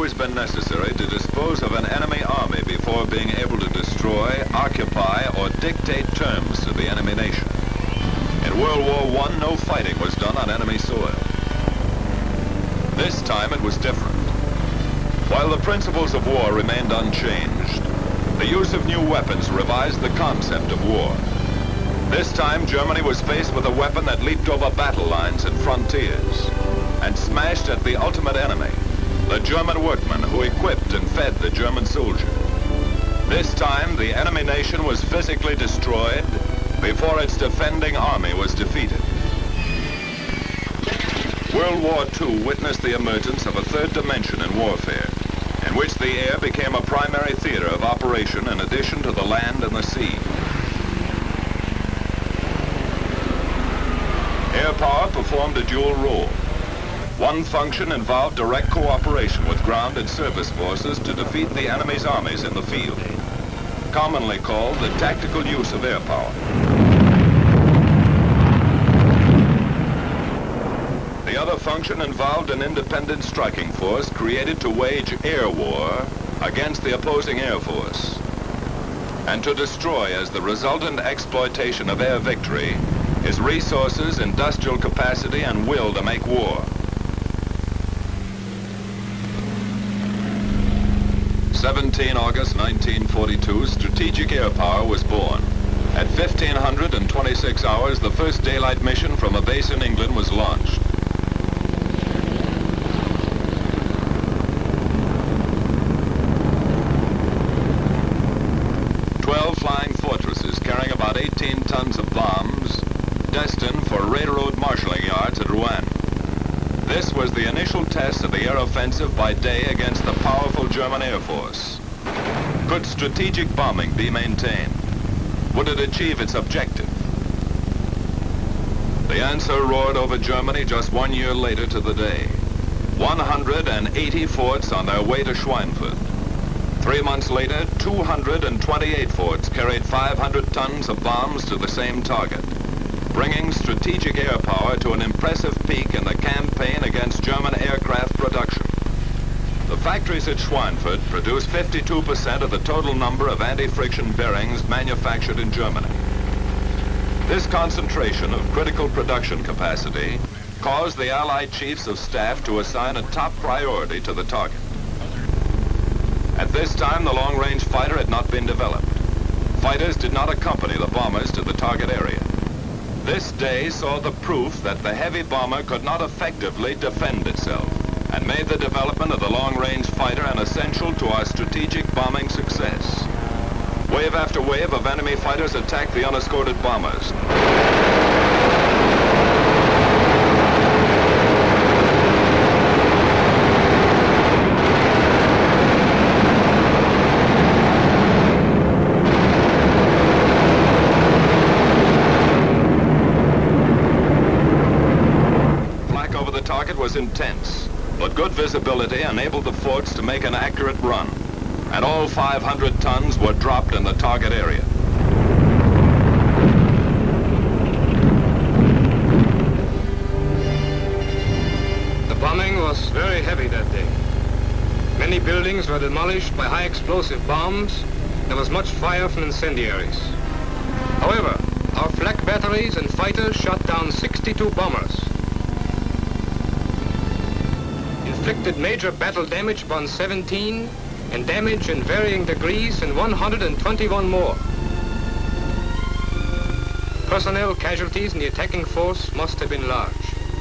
always been necessary to dispose of an enemy army before being able to destroy, occupy, or dictate terms to the enemy nation. In World War I, no fighting was done on enemy soil. This time it was different. While the principles of war remained unchanged, the use of new weapons revised the concept of war. This time, Germany was faced with a weapon that leaped over battle lines and frontiers and smashed at the ultimate enemy, the German workman who equipped and fed the German soldier. This time, the enemy nation was physically destroyed before its defending army was defeated. World War II witnessed the emergence of a third dimension in warfare, in which the air became a primary theater of operation in addition to the land and the sea. Air power performed a dual role. One function involved direct cooperation with ground and surface forces to defeat the enemy's armies in the field, commonly called the tactical use of air power. The other function involved an independent striking force created to wage air war against the opposing air force and to destroy, as the resultant exploitation of air victory, his resources, industrial capacity, and will to make war. 17 August 1942, strategic air power was born. At 1526 hours, the first daylight mission from a base in England was launched. Flying fortresses carrying about 18 tons of bombs, destined for railroad marshalling yards at Rouen. This was the initial test of the air offensive by day against the powerful German Air Force. Could strategic bombing be maintained? Would it achieve its objective? The answer roared over Germany just 1 year later to the day. 180 forts on their way to Schweinfurt. 3 months later, 228 forts carried 500 tons of bombs to the same target, bringing strategic air power to an impressive peak in the campaign against German aircraft production. The factories at Schweinfurt produced 52% of the total number of anti-friction bearings manufactured in Germany. This concentration of critical production capacity caused the Allied chiefs of staff to assign a top priority to the target. At this time, the long-range fighter had not been developed. Fighters did not accompany the bombers to the target area. This day saw the proof that the heavy bomber could not effectively defend itself, and made the development of the long-range fighter an essential to our strategic bombing success. Wave after wave of enemy fighters attacked the unescorted bombers. Was intense, but good visibility enabled the forts to make an accurate run, and all 500 tons were dropped in the target area. The bombing was very heavy that day. Many buildings were demolished by high explosive bombs. There was much fire from incendiaries. However, our flak batteries and fighters shot down 62 bombers, inflicted major battle damage upon 17 and damage in varying degrees in 121 more. Personnel casualties in the attacking force must have been large.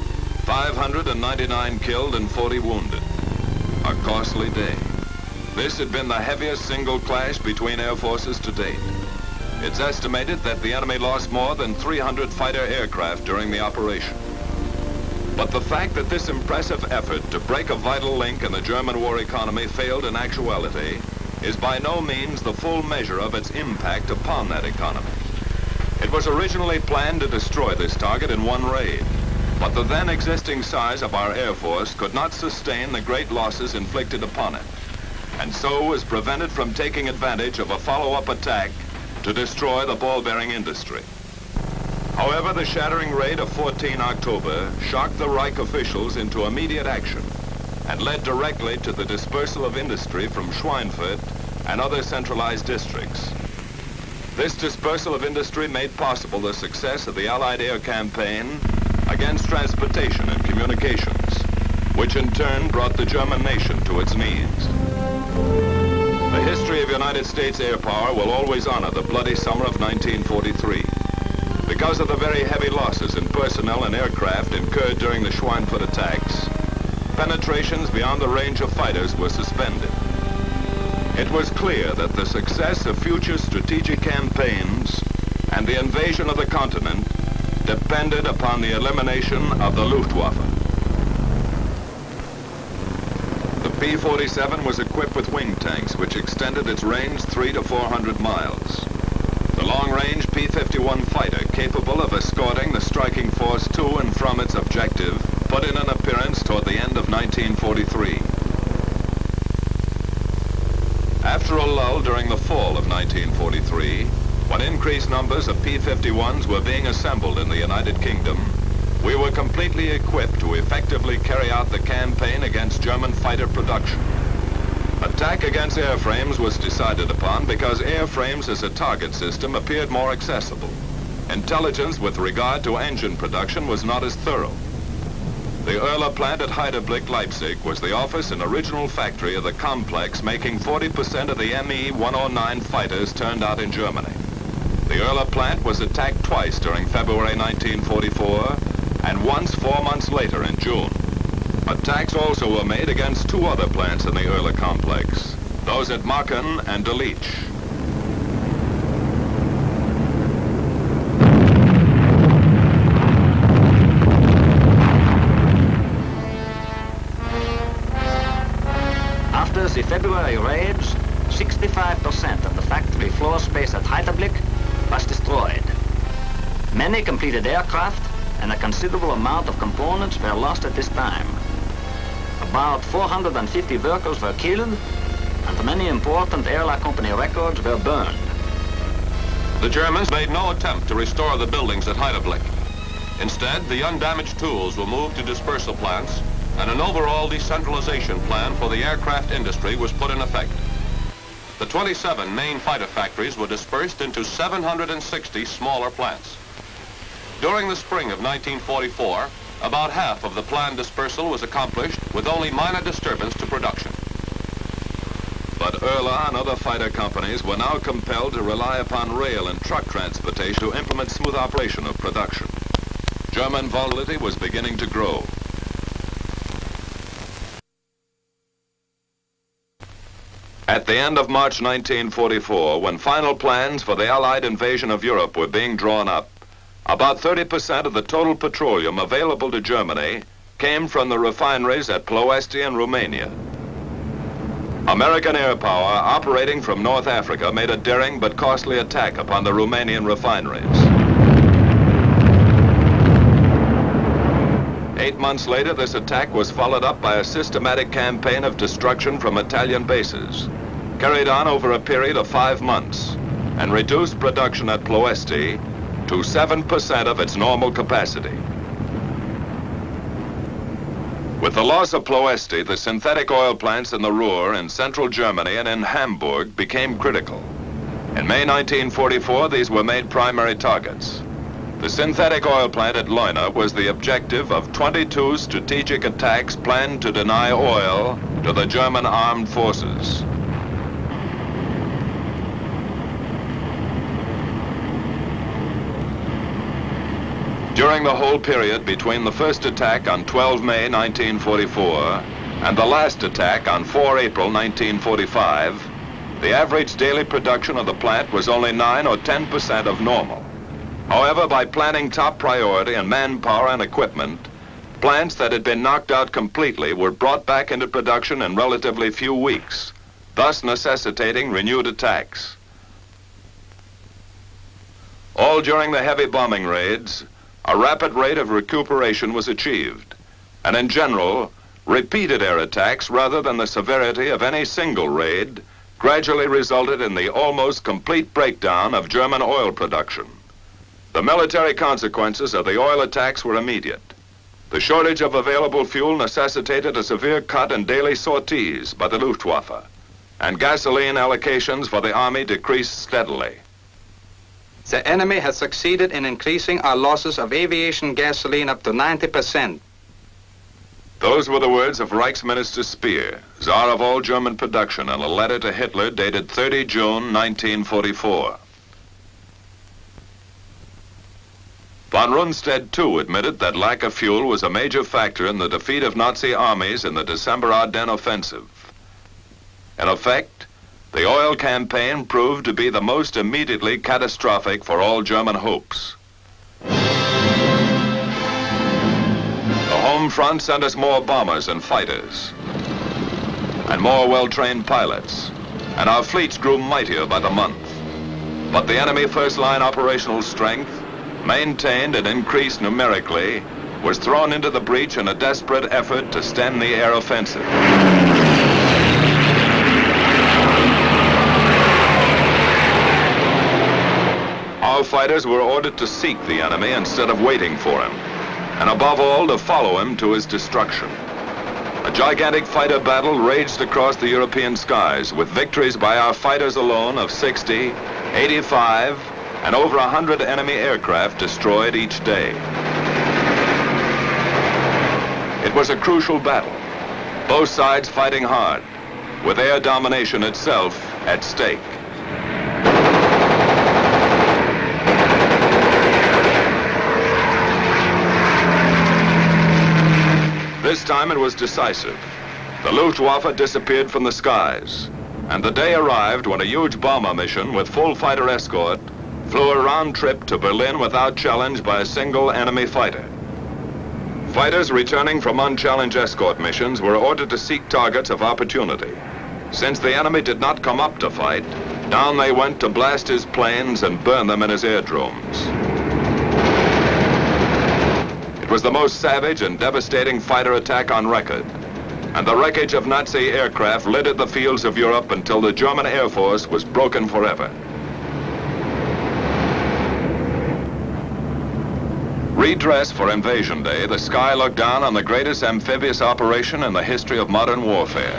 599 killed and 40 wounded. A costly day. This had been the heaviest single clash between air forces to date. It's estimated that the enemy lost more than 300 fighter aircraft during the operation. But the fact that this impressive effort to break a vital link in the German war economy failed in actuality is by no means the full measure of its impact upon that economy. It was originally planned to destroy this target in one raid, but the then existing size of our Air Force could not sustain the great losses inflicted upon it, and so was prevented from taking advantage of a follow-up attack to destroy the ball-bearing industry. However, the shattering raid of 14 October shocked the Reich officials into immediate action. and led directly to the dispersal of industry from Schweinfurt and other centralized districts. This dispersal of industry made possible the success of the Allied air campaign against transportation and communications, which in turn brought the German nation to its knees. The history of United States air power will always honor the bloody summer of 1943. Because of the very heavy losses in personnel and aircraft incurred during the Schweinfurt attacks, penetrations beyond the range of fighters were suspended. It was clear that the success of future strategic campaigns and the invasion of the continent depended upon the elimination of the Luftwaffe. The P-47 was equipped with wing tanks which extended its range 300 to 400 miles. The long-range P-51 fighter, capable of escorting the striking force to and from its objective, put in an appearance toward the end of 1943. After a lull during the fall of 1943, when increased numbers of P-51s were being assembled in the United Kingdom, we were completely equipped to effectively carry out the campaign against German fighter production. Attack against airframes was decided upon because airframes as a target system appeared more accessible. Intelligence with regard to engine production was not as thorough. The Erler plant at Heidelberg, Leipzig was the office and original factory of the complex making 40% of the Me-109 fighters turned out in Germany. The Erler plant was attacked twice during February 1944 and once 4 months later in June. Attacks also were made against two other plants in the Erler complex, those at Maaken and Delitzsch. After the February raids, 65% of the factory floor space at Heidelberg was destroyed. Many completed aircraft and a considerable amount of components were lost at this time. About 450 workers were killed and many important airline company records were burned. The Germans made no attempt to restore the buildings at Heidelberg. Instead, the undamaged tools were moved to dispersal plants and an overall decentralization plan for the aircraft industry was put in effect. The 27 main fighter factories were dispersed into 760 smaller plants. During the spring of 1944, about half of the planned dispersal was accomplished with only minor disturbance to production. But Erler and other fighter companies were now compelled to rely upon rail and truck transportation to implement smooth operation of production. German volatility was beginning to grow. At the end of March 1944, when final plans for the Allied invasion of Europe were being drawn up, about 30% of the total petroleum available to Germany came from the refineries at Ploesti in Romania. American air power operating from North Africa made a daring but costly attack upon the Romanian refineries. 8 months later, this attack was followed up by a systematic campaign of destruction from Italian bases, carried on over a period of 5 months, and reduced production at Ploesti to 7% of its normal capacity. With the loss of Ploesti, the synthetic oil plants in the Ruhr in central Germany and in Hamburg became critical. In May 1944, these were made primary targets. The synthetic oil plant at Leuna was the objective of 22 strategic attacks planned to deny oil to the German armed forces. During the whole period between the first attack on 12 May 1944 and the last attack on 4 April 1945, the average daily production of the plant was only 9 or 10% of normal. However, by planning top priority and manpower and equipment, plants that had been knocked out completely were brought back into production in relatively few weeks, thus necessitating renewed attacks. All during the heavy bombing raids, a rapid rate of recuperation was achieved, and in general, repeated air attacks rather than the severity of any single raid gradually resulted in the almost complete breakdown of German oil production. The military consequences of the oil attacks were immediate. The shortage of available fuel necessitated a severe cut in daily sorties by the Luftwaffe, and gasoline allocations for the Army decreased steadily. The enemy has succeeded in increasing our losses of aviation gasoline up to 90%. Those were the words of Reichsminister Speer, Tsar of all German production, in a letter to Hitler dated 30 June 1944. Von Rundstedt, too, admitted that lack of fuel was a major factor in the defeat of Nazi armies in the December Ardennes offensive. In effect, the oil campaign proved to be the most immediately catastrophic for all German hopes. The home front sent us more bombers and fighters, and more well-trained pilots, and our fleets grew mightier by the month. But the enemy first-line operational strength, maintained and increased numerically, was thrown into the breach in a desperate effort to stem the air offensive. Our fighters were ordered to seek the enemy instead of waiting for him, and above all, to follow him to his destruction. A gigantic fighter battle raged across the European skies, with victories by our fighters alone of 60, 85, and over 100 enemy aircraft destroyed each day. It was a crucial battle, both sides fighting hard, with air domination itself at stake. This time it was decisive. The Luftwaffe disappeared from the skies, and the day arrived when a huge bomber mission with full fighter escort flew a round trip to Berlin without challenge by a single enemy fighter. Fighters returning from unchallenged escort missions were ordered to seek targets of opportunity. Since the enemy did not come up to fight, down they went to blast his planes and burn them in his airdromes. It was the most savage and devastating fighter attack on record, and the wreckage of Nazi aircraft littered the fields of Europe until the German Air Force was broken forever. Redressed for Invasion Day, the sky looked down on the greatest amphibious operation in the history of modern warfare.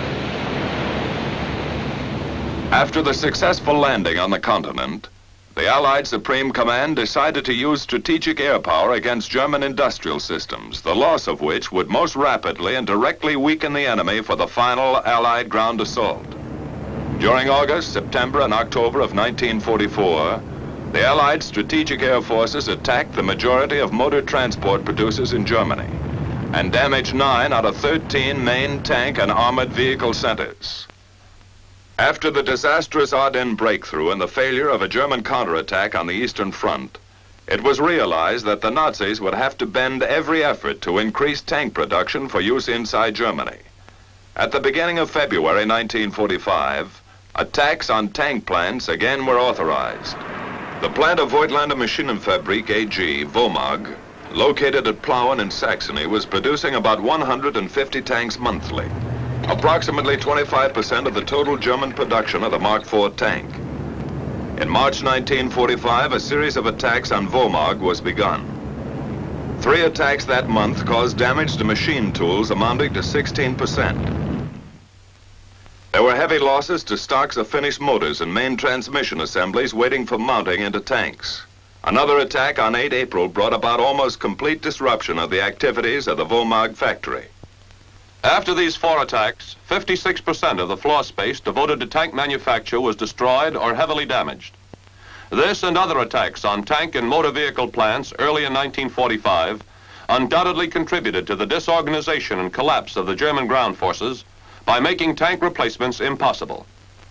After the successful landing on the continent, the Allied Supreme Command decided to use strategic air power against German industrial systems, the loss of which would most rapidly and directly weaken the enemy for the final Allied ground assault. During August, September, and October of 1944, the Allied strategic air forces attacked the majority of motor transport producers in Germany and damaged 9 out of 13 main tank and armored vehicle centers. After the disastrous Ardennes breakthrough and the failure of a German counterattack on the Eastern Front, it was realized that the Nazis would have to bend every effort to increase tank production for use inside Germany. At the beginning of February 1945, attacks on tank plants again were authorized. The plant of Voigtlander Maschinenfabrik AG, VOMAG, located at Plauen in Saxony, was producing about 150 tanks monthly, approximately 25% of the total German production of the Mark IV tank. In March 1945, a series of attacks on VOMAG was begun. 3 attacks that month caused damage to machine tools amounting to 16%. There were heavy losses to stocks of finished motors and main transmission assemblies waiting for mounting into tanks. Another attack on 8 April brought about almost complete disruption of the activities of the VOMAG factory. After these 4 attacks, 56% of the floor space devoted to tank manufacture was destroyed or heavily damaged. This and other attacks on tank and motor vehicle plants early in 1945 undoubtedly contributed to the disorganization and collapse of the German ground forces by making tank replacements impossible.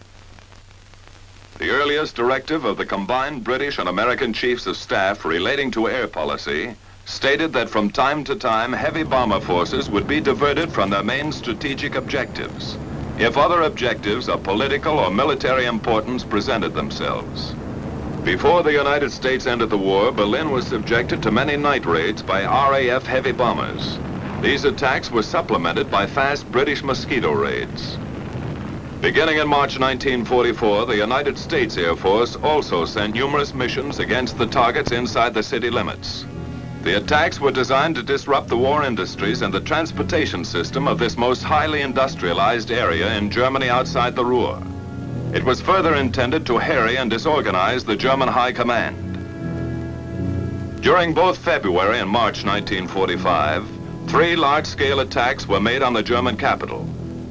The earliest directive of the combined British and American chiefs of staff relating to air policy stated that from time to time heavy bomber forces would be diverted from their main strategic objectives if other objectives of political or military importance presented themselves. Before the United States entered the war, Berlin was subjected to many night raids by RAF heavy bombers. These attacks were supplemented by fast British mosquito raids. Beginning in March 1944, the United States Air Force also sent numerous missions against the targets inside the city limits. The attacks were designed to disrupt the war industries and the transportation system of this most highly industrialized area in Germany outside the Ruhr. It was further intended to harry and disorganize the German High Command. During both February and March 1945, 3 large-scale attacks were made on the German capital.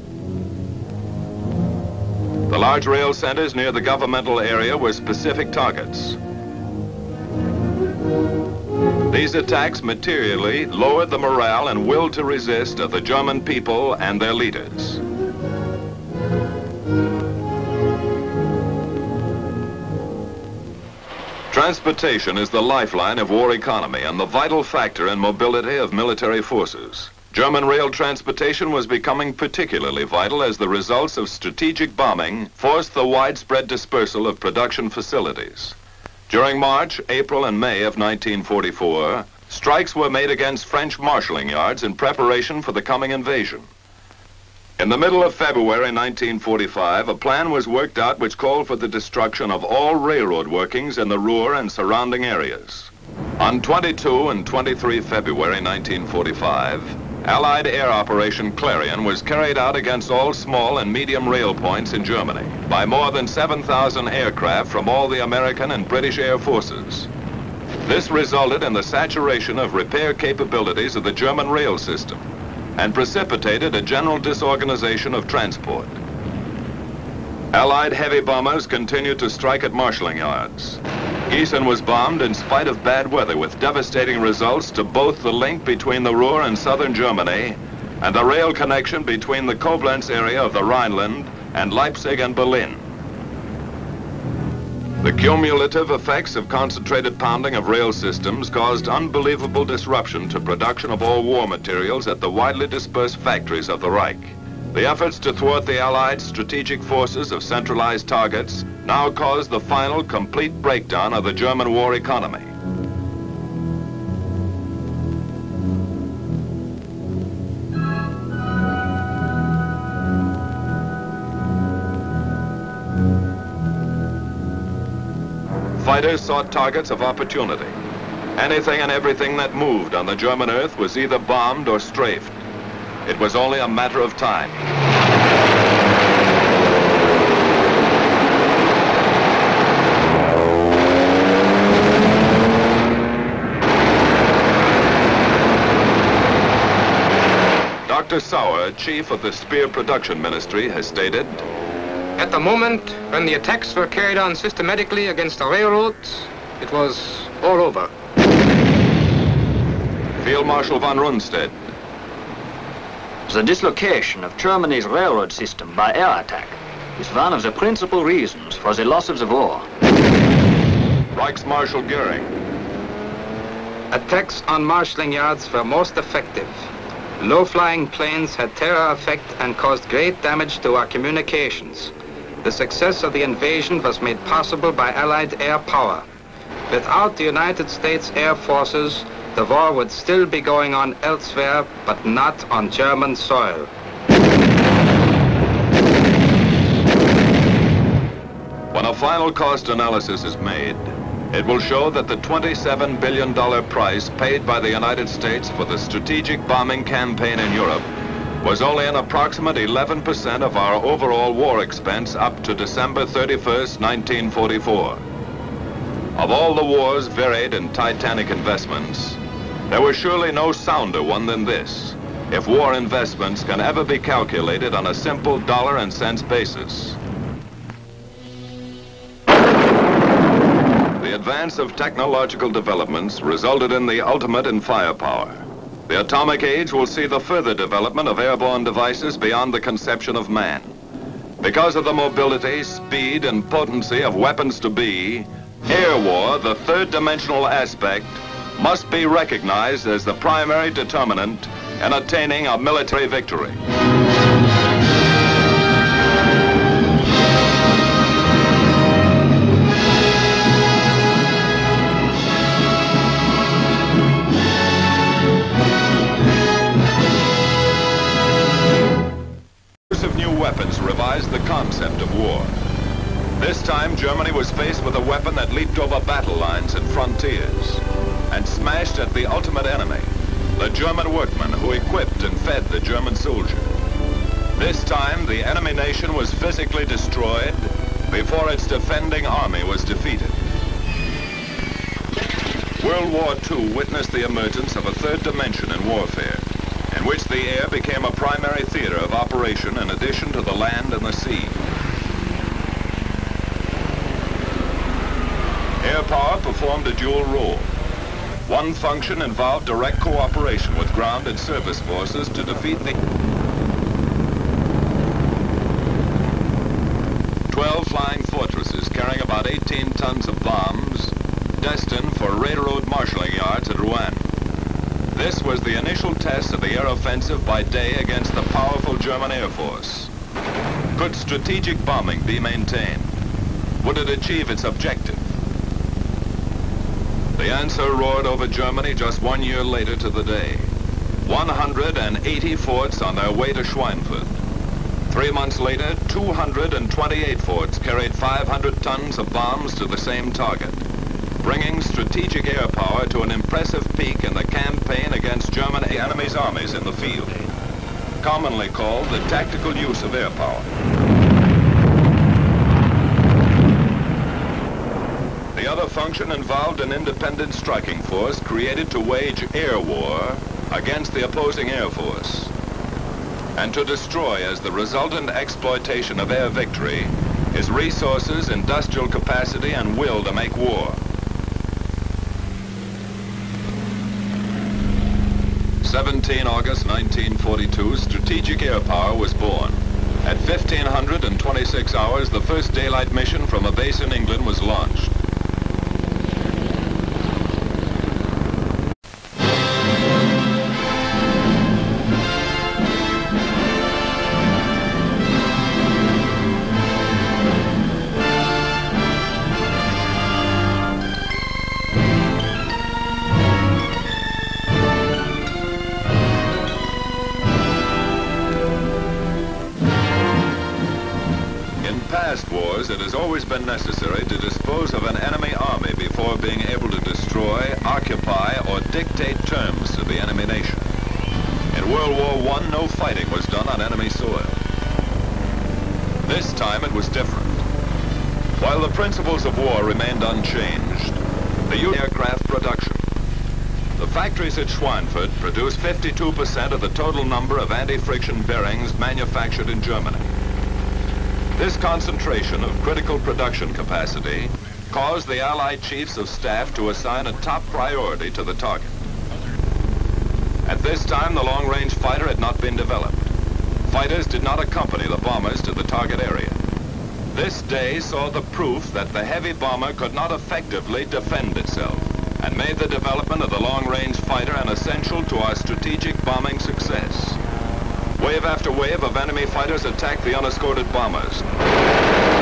The large rail centers near the governmental area were specific targets. These attacks materially lowered the morale and will to resist of the German people and their leaders. Transportation is the lifeline of war economy and the vital factor in mobility of military forces. German rail transportation was becoming particularly vital as the results of strategic bombing forced the widespread dispersal of production facilities. During March, April, and May of 1944, strikes were made against French marshalling yards in preparation for the coming invasion. In the middle of February 1945, a plan was worked out which called for the destruction of all railroad workings in the Ruhr and surrounding areas. On 22 and 23 February 1945, Allied air operation Clarion was carried out against all small and medium rail points in Germany by more than 7,000 aircraft from all the American and British air forces. This resulted in the saturation of repair capabilities of the German rail system and precipitated a general disorganization of transport. Allied heavy bombers continued to strike at marshalling yards. Gießen was bombed in spite of bad weather, with devastating results to both the link between the Ruhr and southern Germany and the rail connection between the Koblenz area of the Rhineland and Leipzig and Berlin. The cumulative effects of concentrated pounding of rail systems caused unbelievable disruption to production of all war materials at the widely dispersed factories of the Reich. The efforts to thwart the Allied strategic forces of centralized targets now caused the final complete breakdown of the German war economy. Fighters sought targets of opportunity. Anything and everything that moved on the German earth was either bombed or strafed. It was only a matter of time. Dr. Sauer, chief of the Spear Production Ministry, has stated, At the moment when the attacks were carried on systematically against the railroads, it was all over. Field Marshal von Rundstedt. The dislocation of Germany's railroad system by air attack is one of the principal reasons for the loss of the war. Reichsmarschall Göring. Attacks on marshalling yards were most effective. Low-flying planes had terror effect and caused great damage to our communications. The success of the invasion was made possible by Allied air power. Without the United States Air Forces, the war would still be going on elsewhere, but not on German soil. When a final cost analysis is made, it will show that the $27 billion price paid by the United States for the strategic bombing campaign in Europe was only an approximate 11% of our overall war expense up to December 31st, 1944. Of all the war's varied and titanic investments, there was surely no sounder one than this, if war investments can ever be calculated on a simple dollar and cents basis. The advance of technological developments resulted in the ultimate in firepower. The atomic age will see the further development of airborne devices beyond the conception of man. Because of the mobility, speed, and potency of weapons to be, air war, the third-dimensional aspect, must be recognized as the primary determinant in attaining a military victory. Weapons revised the concept of war. This time, Germany was faced with a weapon that leaped over battle lines and frontiers. and smashed at the ultimate enemy, the German workmen who equipped and fed the German soldier. This time, the enemy nation was physically destroyed before its defending army was defeated. World War II witnessed the emergence of a third dimension in warfare, in which the air became a primary theater of operation in addition to the land and the sea. Air power performed a dual role. One function involved direct cooperation with ground and surface forces to defeat the 12 flying fortresses carrying about 18 tons of bombs destined for railroad marshalling yards at Rouen. This was the initial test of the air offensive by day against the powerful German Air Force. Could strategic bombing be maintained? Would it achieve its objective? The answer roared over Germany just 1 year later to the day. 180 forts on their way to Schweinfurt. 3 months later, 228 forts carried 500 tons of bombs to the same target, bringing strategic air power to an impressive peak in the campaign against German enemy's armies in the field, commonly called the tactical use of air power. The other function involved an independent striking force created to wage air war against the opposing air force, and to destroy, as the resultant exploitation of air victory, his resources, industrial capacity, and will to make war. 17 August 1942, strategic air power was born. At 1526 hours, the first daylight mission from a base in England was launched. Wars, it has always been necessary to dispose of an enemy army before being able to destroy, occupy, or dictate terms to the enemy nation. In World War I, no fighting was done on enemy soil. This time it was different. While the principles of war remained unchanged, the use of aircraft production. The factories at Schweinfurt produced 52% of the total number of anti-friction bearings manufactured in Germany. This concentration of critical production capacity caused the Allied chiefs of staff to assign a top priority to the target. At this time, the long-range fighter had not been developed. Fighters did not accompany the bombers to the target area. This day saw the proof that the heavy bomber could not effectively defend itself, and made the development of the long-range fighter an essential to our strategic bombing success. Wave after wave of enemy fighters attacked the unescorted bombers.